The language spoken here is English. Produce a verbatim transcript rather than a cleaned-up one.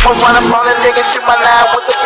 I'ma run up on a nigga, shoot my nine with the